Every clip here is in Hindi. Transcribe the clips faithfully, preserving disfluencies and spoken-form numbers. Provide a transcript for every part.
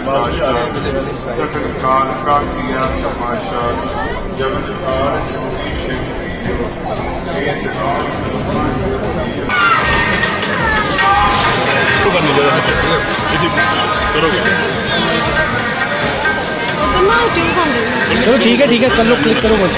सकल काल का किया तमाशा जब चलो ठीक है ठीक है कर लो, क्लिक करो बस।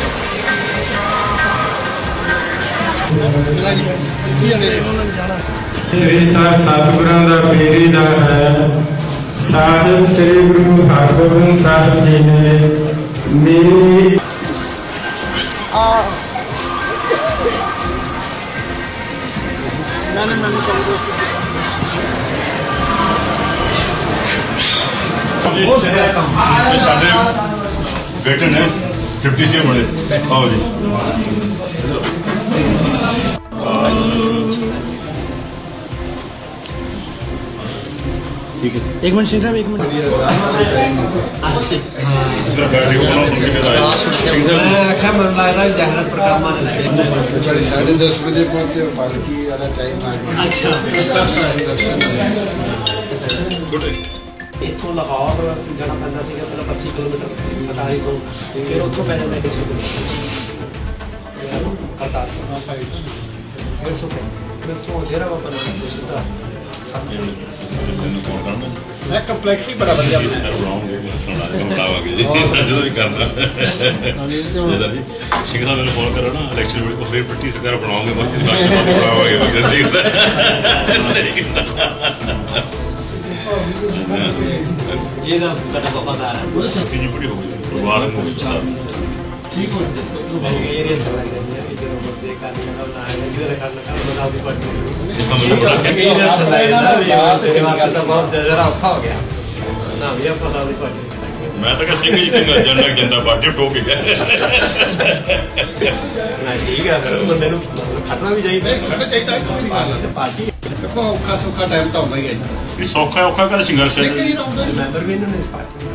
श्री साहब सतगुरां दा फेरी दा है साहिब श्री गुरु हरगोबिंद साहब जी ने मेरी मैंने मैंने साढ़े बेटे ने फिफ्टी से बड़े आओ जी। ठीक है, एक मिनट सिंह साहब, एक मिनट। साढ़े दस बजे पहुंचे, पालकी वाला टाइम आ गया। इतों लाहौर जाना पैंदा सीगा पहले पच्चीस किलोमीटर अटारी तो फिर उतों पै जाता एक सौ करतारपुर डेढ़ सौ फिर तो डेरा बाबा नानक सीधा मैं कंपलेक्स ही बड़ा बढ़िया बनाऊंगे बनावांगे जी जो भी करना जदा जी सिंह साहब मेरे फोन करो ना इलेक्शन में फिर पट्टी सरकार बनाओगे बनावांगे ये ना कटा वफादार है पूरी सब चीज बड़ी हो गई परिवार को ठीक हो गया ये रे सब लग गया कि जो बंदे का ना ना है इधर करना का बताओ भी पड़ गई हम लोग के ये सजाए ना ये बात तो बहुत जरा औखा हो गया ना ये पता नहीं पड़ गई। मैं तो कह सिंह जी के जनता जनता पार्टी टोक गया ना ठीक है फिर बंदे ਨੂੰ ਖੜਨਾ ਵੀ ਚਾਹੀਦਾ ਖੜਨਾ ਚਾਹੀਦਾ ਪਾਰਟੀ देखो औखा सौखा टाइम तो होगा ही है। ये सौखा औखा का संघर्ष है मैंबर भी इन्होंने इस पार्टी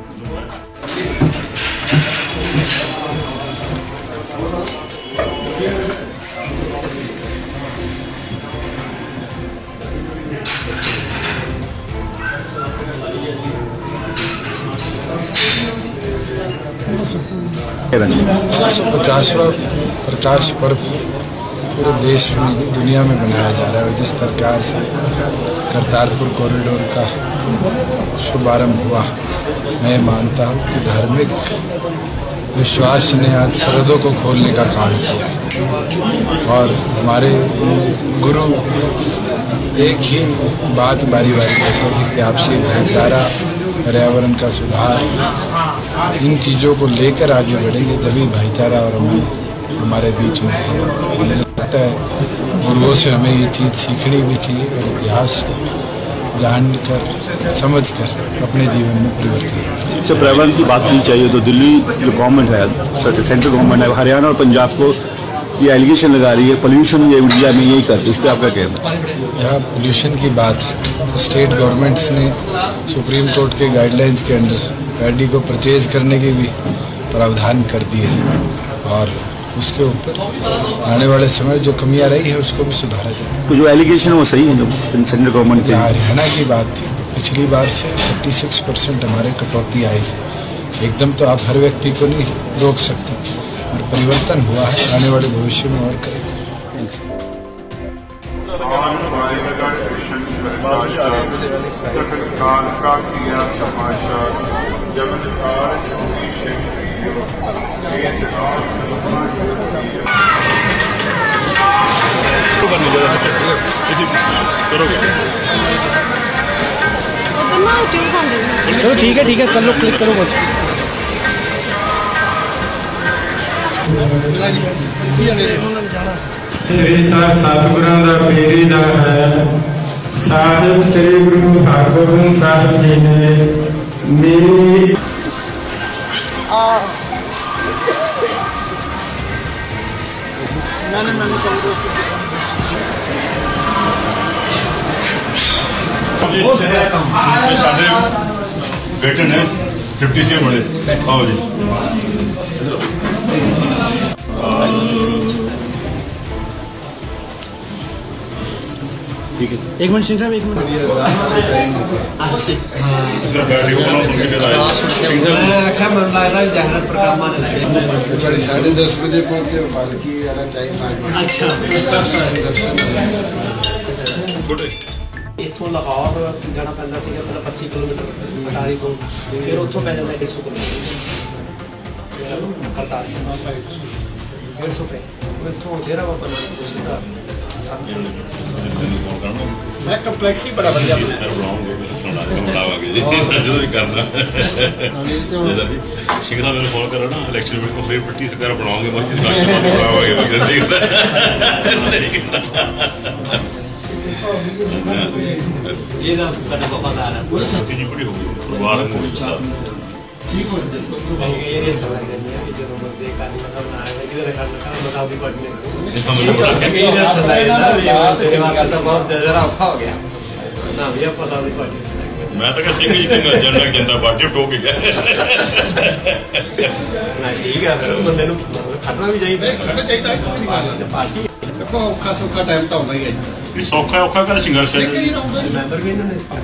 पचासवा प्रकाश पर्व पूरे देश में दुनिया में मनाया जा रहा है। जिस प्रकार से करतारपुर कॉरिडोर का शुभारंभ हुआ, मैं मानता हूँ कि धार्मिक विश्वास ने आज सरहदों को खोलने का काम किया और हमारे गुरु एक ही बात बारी बारी कहते थे कि आपसी भाईचारा, पर्यावरण का सुधार, इन चीज़ों को लेकर आगे बढ़ेंगे तभी भाईचारा और अमन हमारे बीच में है। मुझे लगता है गुरुओं से हमें ये चीज़ सीखनी भी चाहिए और इतिहास को जानकर समझकर अपने जीवन में परिवर्तन। से पर्यावरण की बात करनी चाहिए तो दिल्ली जो गवर्नमेंट है, सेंट्रल गवर्नमेंट है, हरियाणा और पंजाब को ये एलिगेशन लगा रही है पोल्यूशन ये इंडिया में यही कर, इस पर आपका कहना है? जहाँ पोल्यूशन की बात है तो स्टेट गवर्नमेंट्स ने सुप्रीम कोर्ट के गाइडलाइंस के अंडर गाड़ी को परचेज करने की भी प्रावधान कर दिए और उसके ऊपर आने वाले समय जो कमियां रही है उसको भी सुधारा जाए। तो जो एलिगेशन है वो सही है जो सेंट्रल गवर्नमेंट की? हरियाणा की बात थी, पिछली बार से छत्तीस परसेंट हमारे कटौती आई। एकदम तो आप हर व्यक्ति को नहीं रोक सकते और परिवर्तन हुआ है, आने वाले भविष्य में और करेंगे। सकल काल का किया तमाशा जब चलो ठीक है ठीक है कर लो, क्लिक करो बस। श्री साहब सतगुरां दा फेरी दा है साहिब श्री गुरु हरगोबिंद साहब जी ने मेरी मैंने मैंने साढ़े बेटे ने फिफ्टी से बड़े आओ जी। ठीक है। एक मिनट सिंह साहब, एक मिनट। इधर बैठे हो बनाओ तुम इधर आए मैं आख्या मन लगता भी जहरत प्रोग्राम ने लगे साढ़े दस बजे पहुंचे, पालकी वाला टाइम आ गया। अच्छा गुड इथों लाहौर जाना पैंदा सीगा पहले पच्चीस किलोमीटर अटारी तो फिर उतों पै जाता एक सौ किलोमीटर करतार डेढ़ सौ पे इथों डेरा बाबा नानक सीधा ਮੈਨੂੰ ਫੋਨ ਕਰਨਾ ਮੈਂ ਕੰਪਲੈਕਸ ਹੀ ਬੜਾ ਵਧੀਆ ਫਿਰ ਬਣਾਉਂਗੇ ਫਿਰ ਸੁਣਾ ਦੇ ਬਣਾਵਾਂਗੇ ਜੀ ਜਦੋਂ ਵੀ ਕਰਨਾ ਜਿਹਦਾ ਵੀ ਸਿੰਘ ਸਾਹਿਬ ਮੈਨੂੰ ਫੋਨ ਕਰੋ ਨਾ ਇਲੈਕਸ਼ਨ ਵੇਲੇ ਕੋ ਫਿਰ ਪੱਟੀ ਸਰਕਾਰ ਬਣਾਉਂਗੇ ਮੈਂ ਜੀ ਬਣਾਵਾਂਗੇ ਵਗੈਰਾ ਨਹੀਂ ये ना कटा वफादार है पूरी साथी जी बड़ी हो गई परिवार को अच्छा ਠੀਕ ਹੋ भाई ये ये सवाल करनी है कि जो बंदे का मतलब ना है किधर करना का बताओ भी पढ़ने हम लोग बड़ा कि ये सवाल ना ये बात जवाब तो बहुत जरा औखा हो गया ना ये पता नहीं पढ़ने मैं तो कह ਸਿੰਘ ਜੀ ਕਹਿੰਦਾ ਜਨਰਲ ਜਨਤਾ ਪਾਰਟੀ ਟੋਕ ਗਿਆ ना ठीक है फिर बंदे ਨੂੰ ਖੜਨਾ ਵੀ ਚਾਹੀਦਾ ਖੜਨਾ ਚਾਹੀਦਾ ਕੋਈ ਨਹੀਂ ਗੱਲ ਪਾਰਟੀ ਦੇਖੋ ਔਖਾ ਸੌਖਾ ਟਾਈਮ ਤਾਂ ਹੁੰਦਾ ਹੀ ਹੈ ਇਹ ਸੌਖਾ ਔਖਾ ਕਰ ਸੰਘਰਸ਼ ਹੈ ਲੇਕਿਨ ਆਉਂਦਾ ਨਹੀਂ ਮੈਂਬਰ ਵੀ ਇਹਨਾਂ ਨੇ ਇਸ ਪਾਰਟੀ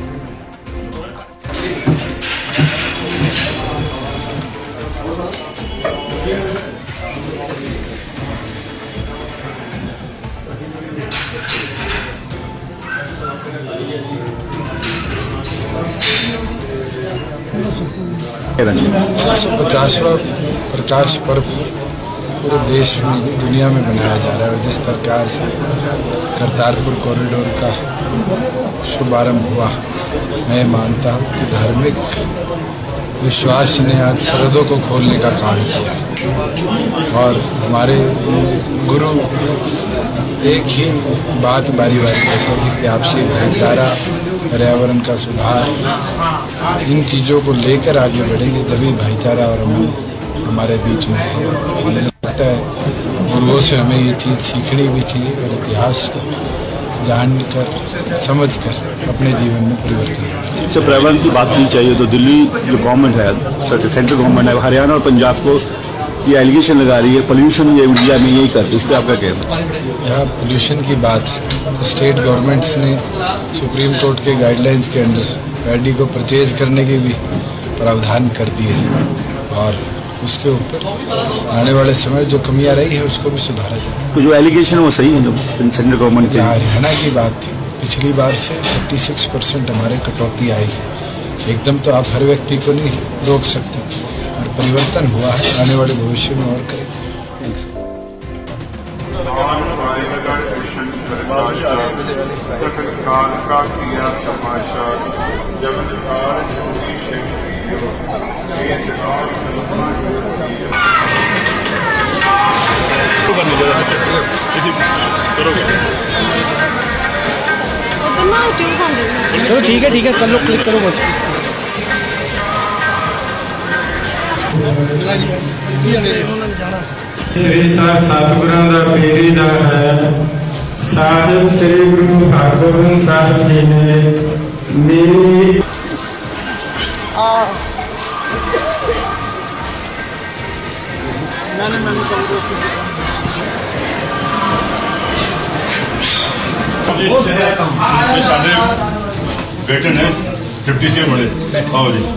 पचासवा प्रकाश पर्व पूरे देश में नहीं दुनिया में बनाया जा रहा है। और जिस प्रकार से करतारपुर कॉरिडोर का शुभारंभ हुआ, मैं मानता हूँ कि धार्मिक विश्वास ने आज सरहदों को खोलने का काम किया। और हमारे गुरु एक ही बात बारी बारी कहते थे कि आपसी भाईचारा, पर्यावरण का सुधार, इन चीज़ों को लेकर आगे बढ़ेंगे तभी भाईचारा और अमन हमारे बीच में है। मुझे लगता है गुरुओं से हमें ये चीज़ सीखनी भी चाहिए और इतिहास को जानकर समझकर अपने जीवन में परिवर्तन करना चाहिए। इससे पर्यावरण की बात करनी चाहिए तो दिल्ली जो गवर्नमेंट है, सेंट्रल गवर्नमेंट है, हरियाणा और पंजाब को ये एलिगेशन लगा रही है पोल्यूशन ये इंडिया में यही कर, इस पर आपका कहना है? यहाँ पोल्यूशन की बात है तो स्टेट गवर्नमेंट्स ने सुप्रीम कोर्ट के गाइडलाइंस के अंडर पैडी को परचेज करने के भी प्रावधान कर दिए और उसके ऊपर आने वाले समय जो कमियां रही है उसको भी सुधारा जाए। तो जो एलिगेशन वो सही है जो सेंट्रल गवर्नमेंट के? हरियाणा की बात थी, पिछली बार से छत्तीस परसेंट हमारे कटौती आई। एकदम तो आप हर व्यक्ति को नहीं रोक सकते और परिवर्तन हुआ है, आने वाले भविष्य में और करेंगे। सकल काल का किया तमाशा जब चलो ठीक है ठीक है कर लो, क्लिक करो बस। श्री साहब सतगुरां दा फेरी दा है साहिब श्री गुरु हरगोबिंद साहब जी ने मेरी मैंने मैंने ये साढ़े बेटे ने फिफ्टी से बड़े आओ जी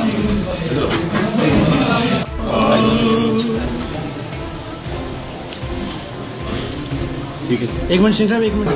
ठीक है। एक मिनट सिंह साहब, एक मिनट।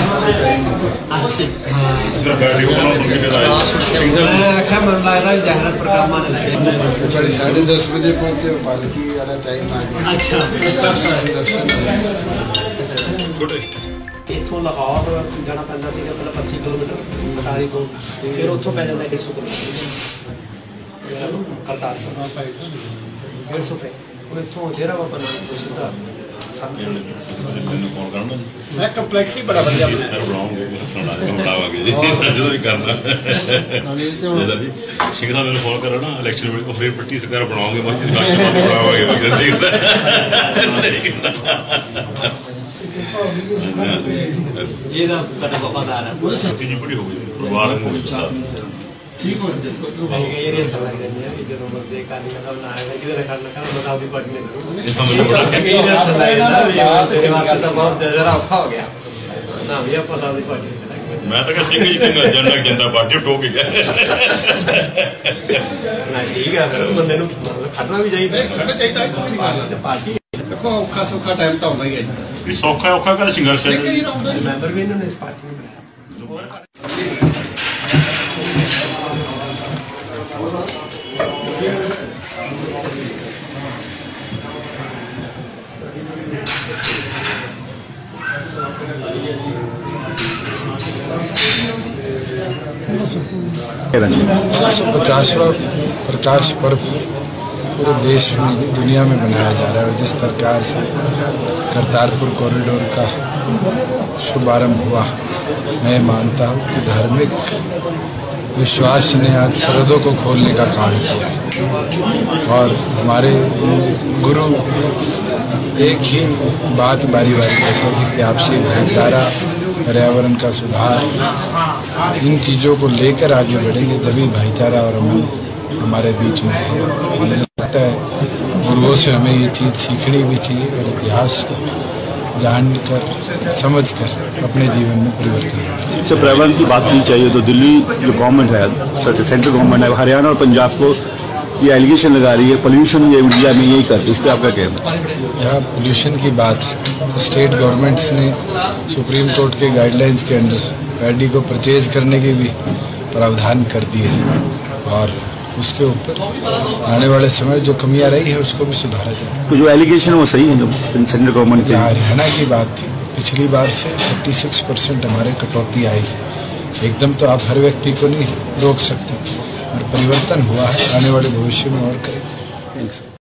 इधर बैठे हो बनाओ तुम इधर आए मैं आख्या मन लगता भी जहरत प्रोग्राम ने लगे साढ़े दस बजे पहुंचे, पालकी वाला टाइम आ गया। अच्छा गुड इथों लाहौर जाना पैंदा सीगा पहले पच्चीस किलोमीटर अटारी तो फिर उतों पै जाता एक सौ किलोमीटर करतार डेढ़ सौ पे इथों डेरा बाबा नानक सीधा ਮੈਨੂੰ ਫੋਨ ਕਰਨਾ ਮੈਂ ਕੰਪਲੈਕਸ ਹੀ ਬੜਾ ਵਧੀਆ ਫਿਰ ਬਣਾਉਂਗੇ ਫਿਰ ਸੁਣਾ ਦੇ ਬਣਾਵਾਂਗੇ ਜੀ ਜਦੋਂ ਵੀ ਕਰਨਾ ਜਿਹਦਾ ਵੀ ਸਿੰਘ ਸਾਹਿਬ ਮੈਨੂੰ ਫੋਨ ਕਰੋ ਨਾ ਇਲੈਕਸ਼ਨ ਵੇਲੇ ਕੋ ਫਿਰ ਪੱਟੀ ਸਰਕਾਰ ਬਣਾਉਂਗੇ ਮੈਂ ਜੀ ਬਣਾਵਾਂਗੇ ਵਗੈਰਾ ਨਹੀਂ ये ना कटा वफादार है पूरी साथी जी बड़ी हो गई परिवार को अच्छा ਠੀਕ ਹੋ भाई ये ये सवाल करनी है कि जो बंदे का मतलब ना है किधर करना का बताओ भी पढ़ने हम लोग बड़ा कि ये सवाल ना ये बात जवाब तो बहुत जरा औखा हो गया ना ये पता नहीं पढ़ने मैं तो ਸਿੰਘ ਜੀ ਕਹਿੰਦਾ ਜਨਰਲ ਜਨਤਾ ਪਾਰਟੀ ਟੋਕ ਗਿਆ ਨਾ ਠੀਕ ਹੈ ਫਿਰ ਬੰਦੇ ਨੂੰ ਖੜਨਾ ਵੀ ਚਾਹੀਦਾ ਖੜਨਾ ਚਾਹੀਦਾ ਕੋਈ ਨਹੀਂ ਗੱਲ ਪਾਰਟੀ ਦੇਖੋ ਔਖਾ ਸੌਖਾ ਟਾਈਮ ਤਾਂ ਆਉਂਦਾ ਹੀ ਹੈ ਜੀ ਵੀ ਸੌਖਾ ਔਖਾ ਕਦਾ ਸੰਘਰਸ਼ ਹੈ ਮੈਂਬਰ ਵੀ ਇਹਨਾਂ ਨੇ ਇਸ ਪਾਰਟੀ ਨੂੰ ਬਣਾਇਆ पचासवा प्रकाश पर्व पूरे देश में नहीं दुनिया में बनाया जा रहा है और जिस प्रकार से करतारपुर कॉरिडोर का शुभारंभ हुआ, मैं मानता हूँ कि धार्मिक विश्वास ने आज सरहदों को खोलने का काम किया और हमारे गुरु एक ही बात बारी बारी कहते थे कि आपसी भाईचारा, पर्यावरण का सुधार, इन चीज़ों को लेकर आगे बढ़ेंगे तभी भाईचारा और अमन हमारे बीच में है। मुझे लगता है गुरुओं से हमें ये चीज़ सीखनी भी चाहिए और इतिहास को जानकर समझकर अपने जीवन में परिवर्तन करना चाहिए। सर, पर्यावरण की बात की चाहिए तो दिल्ली जो गवर्नमेंट है, सेंट्रल गवर्नमेंट है, हरियाणा और पंजाब को ये एलिगेशन लगा रही है पोल्यूशन ये इंडिया में यही कर, इस पर आपका कहना है? जहाँ पोल्यूशन की बात है तो स्टेट गवर्नमेंट्स ने सुप्रीम कोर्ट के गाइडलाइंस के अंडर पैडी को परचेज करने की भी प्रावधान कर दिए और उसके ऊपर आने वाले समय जो कमियां रही है उसको भी सुधारा जाए। तो जो एलिगेशन वो सही है जो सेंट्रल गवर्नमेंट की? हरियाणा की बात थी, पिछली बार से छत्तीस परसेंट हमारे कटौती आई। एकदम तो आप हर व्यक्ति को नहीं रोक सकते और परिवर्तन हुआ है, आने वाले भविष्य में और करें।